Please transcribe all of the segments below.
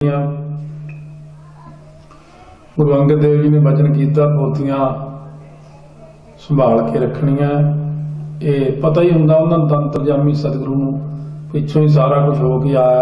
गुरु अंगद देव जी ने वचन किया पोथियां संभाल के रखनिया। ये पता ही हुंदा उन्होंने तंत्रजामी सतगुरु नूं पिछों ही सारा कुछ हो के आया।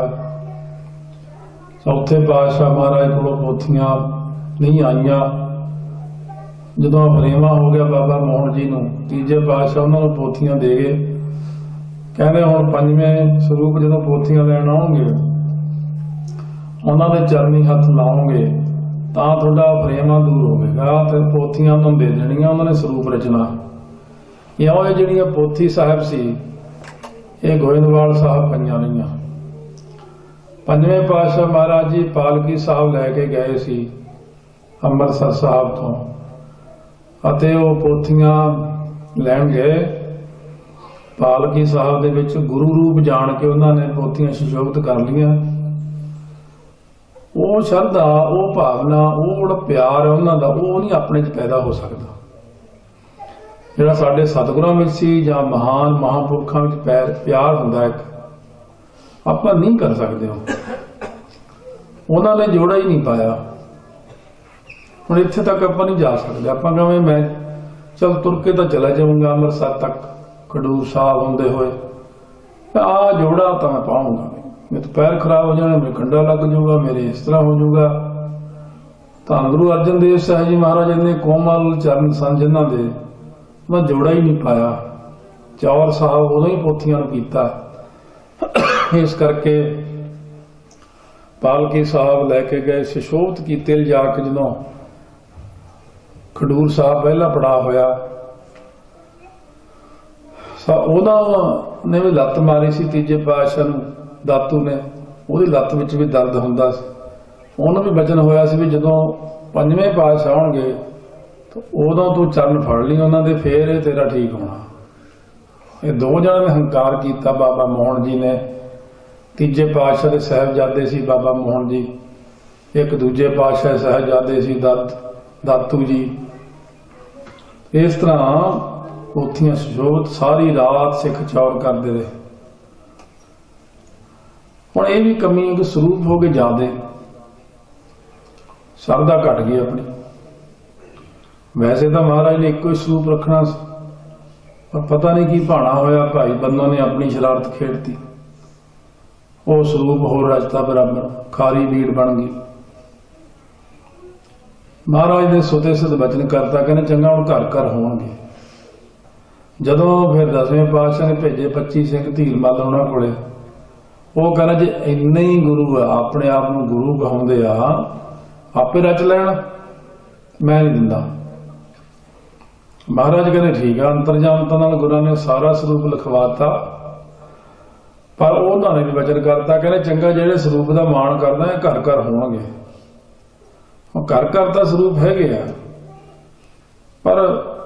चौथे पातशाह महाराज को पोथियां नहीं आईया। जदों फरेवा हो गया बाबा मोहन जी नूं, तीजे पातशाह उन्होंने पोथियां दे गए। कहते हुण पंजवें स्वरूप जदों पोथियां लैण आओगे, उन्होंने चरनी हथ लाओगे तो थोड़ा फरेवा दूर होगा। तो पोथियां उन्होंने दे देनियां, उन्होंने स्वरूप रचना। इहों ये जिहड़ियां पोथी साहिब सी, ये गोइंदवाल साहब पईयां रहीआं। पंजवें पातशाह महाराज जी पालकी साहब लैके गए सी अंम੍ਰਿਤਸਰ साहब तो, अते वो पोथियां लैण गए। पालकी साहब दे विच गुरु रूप जान के उन्होंने पोथियां सुशोभित कर लियां। वो श्रद्धा, वो भावना, वो प्यार है उन्हों का, वो नहीं अपने च पैदा हो सकता। जिहड़ा साडे सतगुरां विच सी जां महान महापुरखां विच प्यार हुंदा, एक आपां नहीं कर सकते। उन्होंने जोड़ा ही नहीं पाया। हुण इत्थे तक आपां नहीं जा सकते। आपां कहें मैं चल तुर के तो चला जाऊंगा अंम੍ਰਿਤਸਰ तक, खडूर साहब होंदे होए, आ जोड़ा तो मैं पाऊंगा, मेरे पैर खराब हो जाने, मेरे कंडा लग जाऊगा, मेरे इस तरह हो जाऊगा। धन गुरु अर्जन देव साहब जी महाराज इन्ने कोमल चरण सन जिन्हां दे, मैं जोड़ा ही नहीं पाया। चौर साहब उदों ही पोथियां नूं कीता। इस करके पालकी साहब लैके गए, सुशोभित कीते लिजा के। जदों खडूर साहब पहला पड़ा होया, उन्होंने भी लत्त मारी सी तीजे पातशाह नूं, दातू ने। उहदी लत्त विच भी दर्द हुंदा सी। उहनूं भी वचन होया सी भी जदों पंजवें पातशाह आउणगे तो उदों तूं चरण फड़ लई उन्हां दे, फेर ये तेरा ठीक होना। ये दो जणिਆਂ ने हंकार कीता। बाबा मोहन जी ने, तीजे पातशाह दे साहिबजादे सी बाबा मोहन जी, एक दूजे पातशाह साहिबजादे सी दातू जी। इस तरह पोथियां सुशोभित सारी रात सिख चौर करते रहे। हुण ये भी कमी है कि स्वरूप हो गए ज्यादा, श्रद्धा घट गई अपनी। वैसे तो महाराज ने एक ही स्वरूप रखना, पर पता नहीं की भाना होया, भाई बंदों ने अपनी शरारत खेड़ती, वो स्वरूप हो रचता बराबर, खारी बीड़ बन गई। महाराज ने सुते सुध वचन करता, कहने चंगा हुण घर घर होणगे। जदों फिर 10वें पातशाह ने भेजे 25 सिंह धीर मल उन्हां कोले, वो कहना जे इन्ने ही गुरु आ, अपने आप नूं गुरु कहाउंदे आ, आपे रच लैण, मैं नहीं दिंदा। महाराज कहने ठीक है। अंतरजामता नाल गुरुआं ने सारा स्वरूप लिखवाता, पर उन्होंने भी वचन करता, कहने चंगा जिहड़े स्वरूप का माण करदा है घर घर होणगे। घर घर का स्वरूप हैगे आ, पर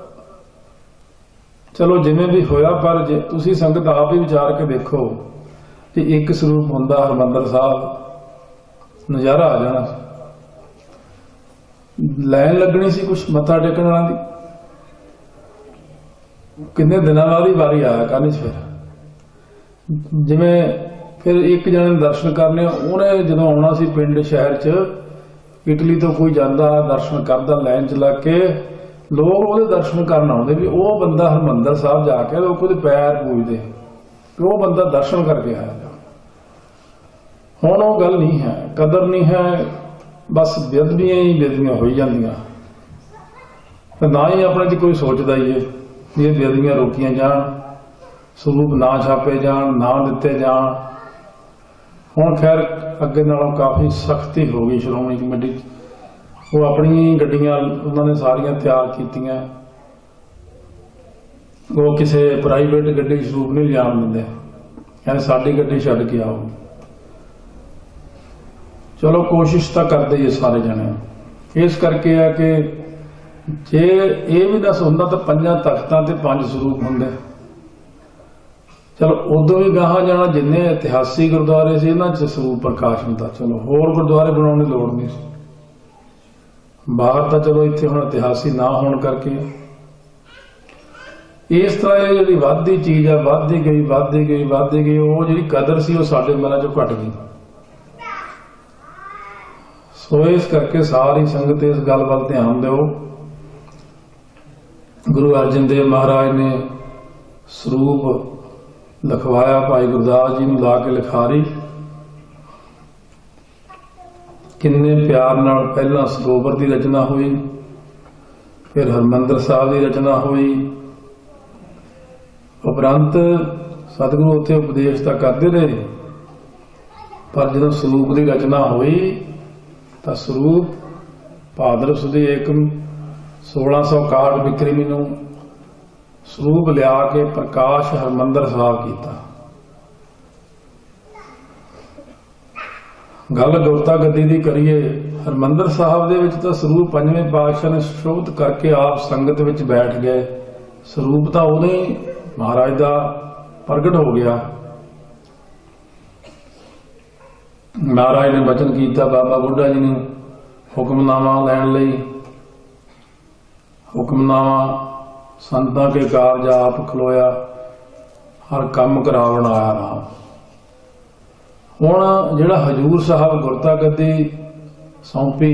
चलो जिवें भी होया, पर जे तुसी संगत आप ही विचार के देखो कि एक स्वरूप हुंदा हरमंदर साहब, नज़ारा आ जाना। लैन लगनी सी कुछ मत्था टेकण वालियां दी, किन्ने दिनां बाद ही वारी आया करनी। फिर जिवें फिर एक जने दर्शन करने, उन्हें जदों आउणा सी पिंड शहर च, इटली तो कोई जांदा दर्शन करदा लाइन च लग के, लोग वो दर्शन करन आउंदे भी वो बंदा हरमंदर साहब जाके लोग ਉਹਦੇ पैर पूजते, वो बंदा दर्शन करके आया। हुण वो गल नहीं है, कदर नहीं है, बस बेदबियां ही बेदबियां हो जांदियां। ना ही अपने च कोई सोचदा ही है ये बेदबियां रोकियां जाण, स्वरूप ना छापे जाण, ना दिते जाण। हुण खैर अगे नालों काफ़ी सख्ती हो गई श्रोमणी कमेटी, वो अपनी गड्डियां उन्होंने सारियां तैयार कीतियां। वो किसी प्राइवेट गड्डी स्वरूप नहीं जान देंदे, कहते साडी गड्डी छड्ड के आओ। चलो कोशिश तो करते ही सारे जने। इस करके है कि जे ये भी दस हुंदा तो 5 तख्तां ते 5 स्वरूप हुंदे। चलो उदों भी गाहां जाना, जिन्ने इतिहासी गुरुद्वारे से इन्हां च स्वरूप प्रकाश हुंदा। चलो होर गुरुद्वारे बनाउण दी लोड़ नहीं सी, बाहर तो चलो इत्थे हुण इतिहासी ना होने करके इस तरह ये जी वधदी चीज है, वधदी गई वो जी कदर सी वो साडे मनां चों घट गई। सो इस करके सारी संगत इस गल वल ध्यान दो। गुरु अर्जन देव महाराज ने ਸਰੂਪ लिखवाया भाई गुरदास जी ਨੂੰ ला के लिखारी। किन्ने प्यार नाल पहला सरोवर की रचना हुई, फिर हरमंदर साहब की रचना हुई। उपरंत सतगुरु उत्थे उपदेश तो करते रहे, पर जो सरੂਪ की रचना हुई तो ਸਰੂਪ भादर सुदी एकम 1661 विक्रमी नूं ਸਰੂਪ लिया के प्रकाश हरमंदर साहब किया। गल गुरता गद्दी की करिए, हरमंदर साहब दे विच तां ਸਰੂਪ पंजवें पातशाह ने शोध करके आप संगत विच बैठ गए। ਸਰੂਪ तां उदों ही महाराज दा प्रगट हो गया। महाराज ने वचन किया बाबा बुढ़ा जी ने हुक्मनामा लैण लई। हुक्मनामा संतां के कारज आप खलोया, हर काम करावण आया राम। हुण जिहड़ा हजूर साहब गुरता गद्दी सौंपी,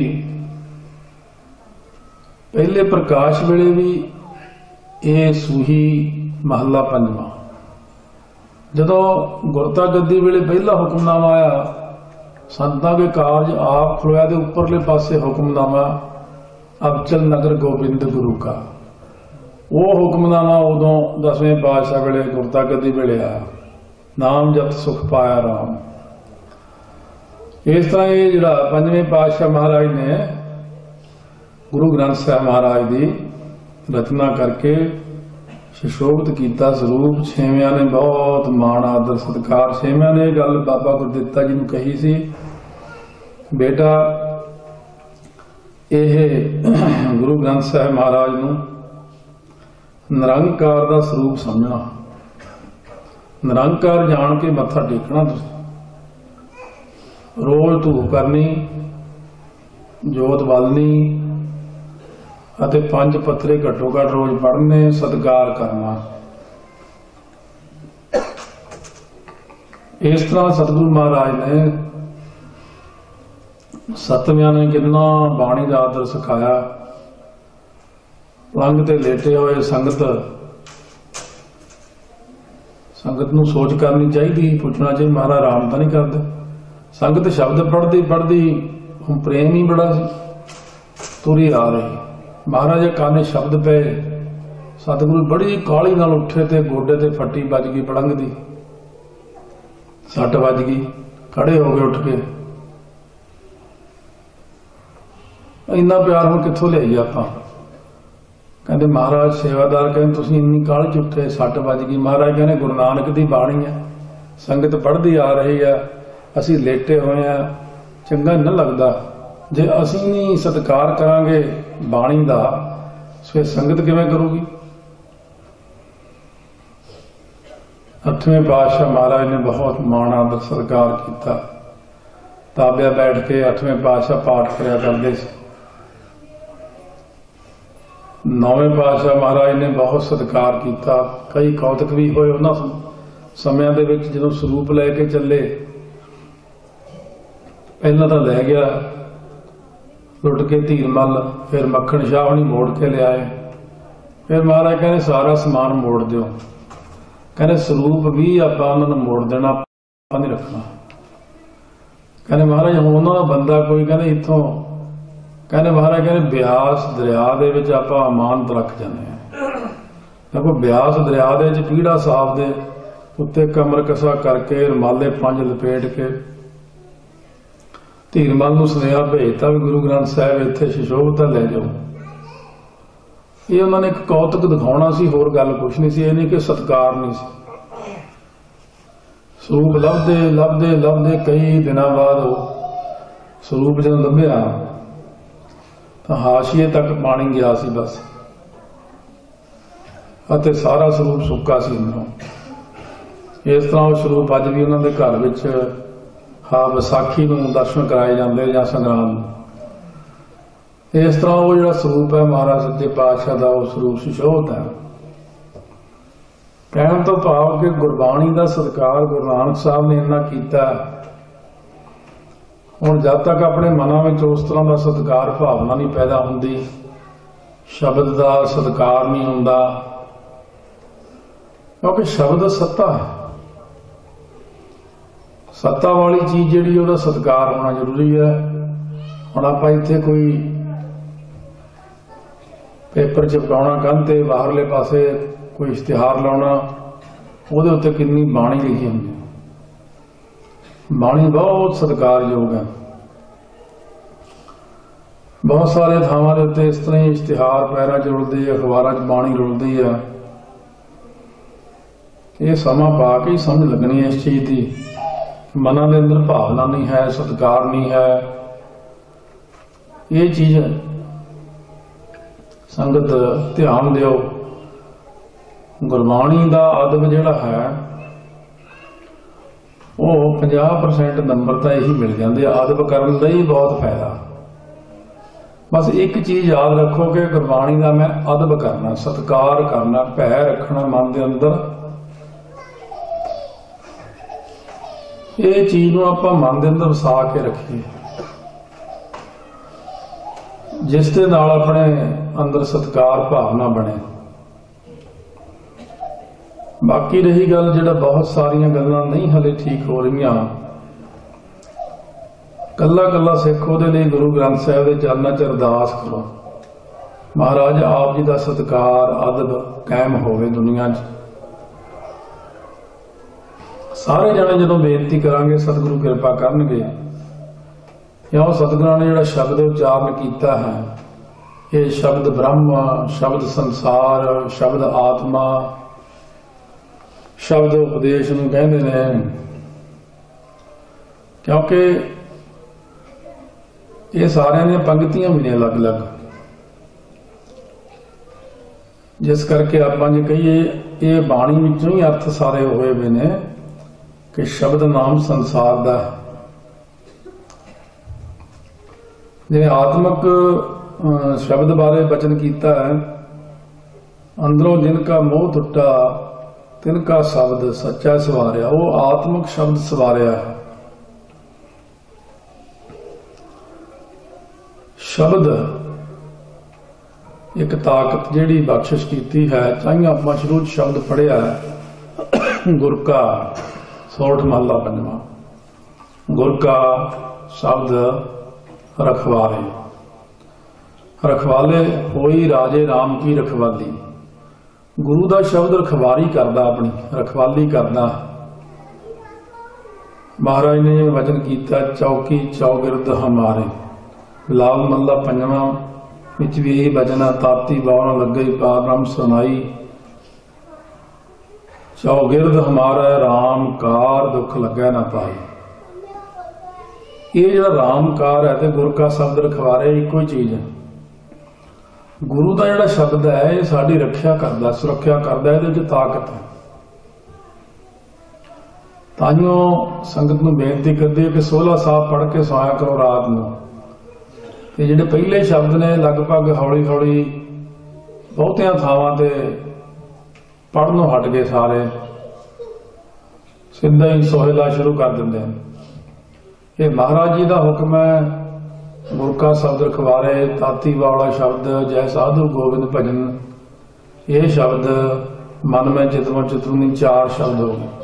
पहले प्रकाश वेले भी ये सूही महला पंजवां। जदों गुरता गद्दी वेले पहला हुक्मनामा आया, संतां के कारज आप खलोया दे उपरले पासे हुक्मनामा अबचल नगर गोबिंद गुरु का। वो हुक्मनामा उदों 10वें पातशाह वेले गुरता गद्दी वेले आया, नाम जप सुख पाया राम। इस तरह ये जिहड़ा 5वें पातशाह महाराज ने गुरु ग्रंथ साहिब महाराज की रचना करके सुशोभित किया ਸਰੂਪ। 6ਵਿਆਂ ने बहुत मान आदर सत्कार, 6ਵਿਆਂ ने गल बाबा गुरदित्ता जी ने कही सी, बेटा यह गुरु ग्रंथ साहिब महाराज नूं निरंकार का ਸਰੂਪ समझना, निरंकार जान के मत्था टेकना। रोज धूप करनी, जोत बालनी अते 5 पत्रे घट्टो घट रोज पढ़ने, सत्कार करना। इस तरह सतगुरु महाराज ने 7ਵਿਆਂ ने कितना बाणी का आदर सिखाया। लंघ ते लेटे हुए संगत नूं सोच करनी चाहिए, पूछना चाहिए महाराज आराम तो नहीं करते। संगत शब्द पढ़ती पढ़ती हम प्रेम ही बड़ा तुरी आ रही। महाराज काने शब्द पे, सतगुरु बड़ी काली नाल उठे ते गोडे ते फट्टी बज गई, पड़ंग दी सट बज गई, खड़े हो गए उठ के। इन्ना प्यार हम कित्थों लियाईए आपां। कहते महाराज सेवादार कहते तुसीं इन्नी काहली च उठे, सट बज गई। महाराज कहने गुरु नानक दी बाणी है, संगत पढ़ती आ रही है, असीं लेटे हुए हैं, चंगा नहीं लगता। जे असीं नहीं सत्कार करांगे बाणी दा, फिर संगत किवें करूगी। 8वें पातशाह महाराज ने बहुत मान आदर सत्कार किया। ताबिया बैठ के 8वें पातशाह पाठ करया करते सी। 9वें पातशाह महाराज ने बहुत सत्कार किया। कई कौतक भी होए उन्हां समयां दे विच जदों ਸਰੂਪ लैके चले। पहला तो लै गया लुट के धीरमल, फिर मक्खन शाह नहीं मोड़ के लियाए। फिर महाराज कहने सारा समान मोड़ दिओ। कहने ਸਰੂਪ भी आपां उन्हां नूं मोड़ देना, आपां नहीं रखना। कहने महाराज हुण उन्हां दा बंदा कोई कहने इत्थों, कहने महाराज कहने ब्यास दरिया दे विच आपां अमानत रख जाने हैं। देखो ब्यास दरिया दे विच पीड़ा साफ दे उत्ते कमर कसा करके रुमाले 5 लपेट के धीरमल नूं सुनेहा भेजता भी गुरु ग्रंथ साहिब इत्थे सुशोभित लै जाओ। ये उन्होंने एक कौतक दिखाउणा सी, होर गल कुछ नहीं सी। ये नहीं कि सत्कार नहीं सी। ਸਰੂਪ लभदे लभदे लभदे कई दिनों बाद ਸਰੂਪ जदों लभ्या तो हाशिए तक पानी गया सी बस, अते सारा ਸਰੂਪ सुक्का सी अंदरों। इस तरह वो ਸਰੂਪ अज भी उन्होंने घर विच हाँ विसाखी नूं दर्शन कराए जाते या संगरांद। इस तरह वो जो ਸਰੂਪ है महाराज सच्चे पातशाह का, वो ਸਰੂਪ सुशोभित है। कहण तो भाव कि गुरबाणी का सत्कार गुरु नानक साहब ने इन्ना कीता। ਹੁਣ जब तक अपने मनां विच उस तरह का सत्कार भावना नहीं पैदा होंदी, शब्द का सत्कार नहीं होंदा, क्योंकि शब्द सत्ता है। सत्ता वाली चीज जिहड़ी उहदा सत्कार होना जरूरी है। हुण आपां इत्थे कोई पेपर चिपकाउणा, कंध ते बाहरले पासे कोई इश्तिहार लाउणा, उहदे उत्ते कितनी बाणी लिखी होंदी। बाणी बहुत सत्कारयोग है। बहुत सारे थावां दे उत्ते इस तरह ही इश्तिहार पैरां च रुलदी है, अखबारां च बाणी रुलदी है। ये समा पा के ही समझ लगनी है इस चीज की, मनां दे अंदर भावना नहीं है, सत्कार नहीं है। ये चीज संगत ध्यान दिओ। गुरबाणी का अदब जिहड़ा है वो 50% नंबर तो यही मिल जाते। अदब करन दा ही बहुत फायदा। बस एक चीज याद रखो कि गुरबाणी का मैं अदब करना, सत्कार करना, भै रखना मन के अंदर। ये चीज नूं आपां मन के अंदर वसा के रखिए, जिस दे नाल अपने अंदर सत्कार भावना बने। बाकी रही गल जिहड़ा बहुत सारिया गल्लां नहीं हले ठीक हो रही, कला कला सिख उहदे लई गुरु ग्रंथ साहिब दे चरनां च अरदास करो, महाराज आप जी का सत्कार अदब कायम होवे दुनिया च। सारे जने जदों बेनती करांगे सतगुरु कृपा करनगे। क्यों सतगुरां ने जिहड़ा शब्द उच्चारण कीता है, ये शब्द ब्रह्म, शब्द संसार, शब्द आत्मा, शब्द उपदेश नूं कहंदे ने। क्योंकि ये सारियां दी पंक्तियां भी ने अलग अलग, जिस करके आपां जे कहिए ये बाणी विचों ही अर्थ सारे होए हुए ने कि शब्द नाम संसार दा है। जिवें आत्मक शब्द बारे बचन कीता है, अंदरों जिनका मोह टुटा तिनका शब्द सच्चा सवारिया। वो आत्मक शब्द सवारिया है। शब्द एक ताकत जिहड़ी बख्शिश कीती है। चाहे आपां शुरू शब्द पढ़िया है, गुर का सोठ महला पंजवां, गुर का शब्द रखवाले। रखवाले होई राजे राम की रखवाली। गुरु का शब्द रखवारी करदा, अपनी रखवाली करदा। महाराज ने वचन किया, चौकी चौगिरद हमारे। लाल मल्ला पंजवां विच भी यही वचन है, ताती बावण लगे पार ब्रह्म सुनाई। चौगिरद हमारा राम कार दुख लगे ना पाई। ये जो राम कार है तो गुरु का शब्द रखवारे एको ही चीज है। गुरु का जिहड़ा शब्द है ये साडी रखिया करदा, सुरक्षा करदा, इहदे विच ताकत है। ताइयों संगत नूं बेनती करदी है कि 16 साहब पढ़ के सोया करो रात नूं। ते जिहड़े पहले शब्द ने लगभग हौली हौली बहुतियां थावां ते पढ़नों हट गए, सारे सिद्धा ही सोहेला शुरू कर दिंदे हैं। ये महाराज जी का हुक्म है, गुर का शब्द रखवारे। ताती वाला शब्द जय साधु गोविंद भजन, ये शब्द मन में चितवों चितवनी 4 शब्द हो गए।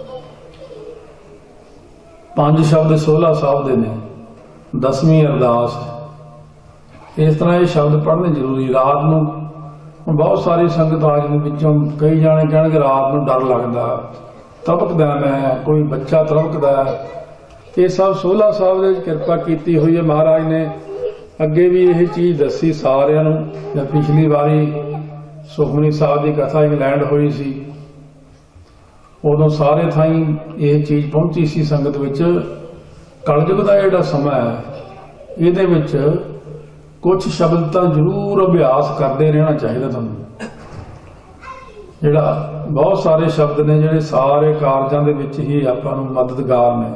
5 शब्द 16 साहब दे ने, 10वीं अरदास। इस तरह ये शब्द पढ़ने जरूरी। रात नूं बहुत सारी संगत आज विचों कई जाने कहणगे रात नूं डर लगदा, तड़पदा मैं, कोई बच्चा तड़पदा। ये सब 16 साहब दे कृपा कीती हुई है महाराज ने। अगे भी यही चीज दसी सारियां नूं। जब पिछली बारी सुखमनी साहब की कथा इंग्लैंड हुई सी, उदों सारे थाई यह चीज पहुंची सी संगत विच। कलयुग का जिहड़ा समा है, इहदे विच कुछ शब्द तो जरूर अभ्यास करते रहना चाहिए। तुहानूं जिहड़ा बहुत सारे शब्द ने जिहड़े सारे कारजां दे विच ही आपां नूं मददगार ने,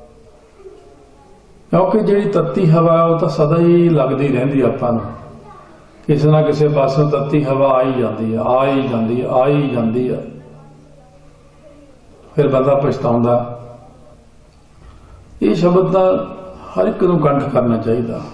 क्योंकि जिहड़ी तत्ती हवा है वह तो सदा ही लगती रहिंदी। आपां नूं किसी ना किसी पासों तत्ती हवा आई जाती है, आई जाती है, आई जाती है। फिर बंदा पछताउंदा। ये शब्द तो ਹਰ ਇੱਕ ਨੂੰ ਕੰਠ ਕਰਨਾ ਚਾਹੀਦਾ।